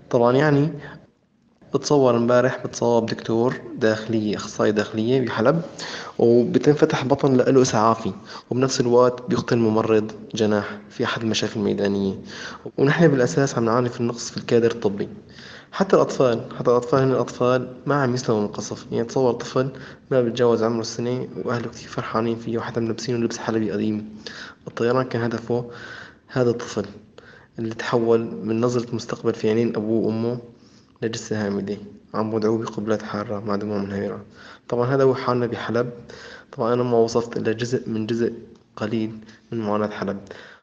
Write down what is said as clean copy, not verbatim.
طبعا يعني بتصور امبارح بتصاب دكتور داخلية أخصائي داخلية بحلب، وبتنفتح بطن له إسعافي، وبنفس الوقت بيقتل ممرض جناح في أحد المشافي الميدانية. ونحن بالأساس عم نعاني في النقص في الكادر الطبي. حتى الأطفال هن الأطفال ما عم يسلموا من قصف. يعني تصور طفل ما بيتجاوز عمره السنة وأهله كتير فرحانين فيه وحتى ملبسينه لبس حلبي قديم. الطيران كان هدفه هذا الطفل اللي تحول من نظرة مستقبل في عينين أبوه وأمه لجثة هامدة عم بدعوه بقبلات حارة مع دموع منهمرة. طبعا هذا هو حالنا بحلب. طبعا أنا ما وصفت إلا جزء من جزء قليل من معاناة حلب.